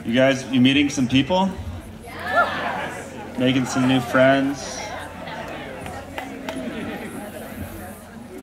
You guys, you meeting some people? Making some new friends?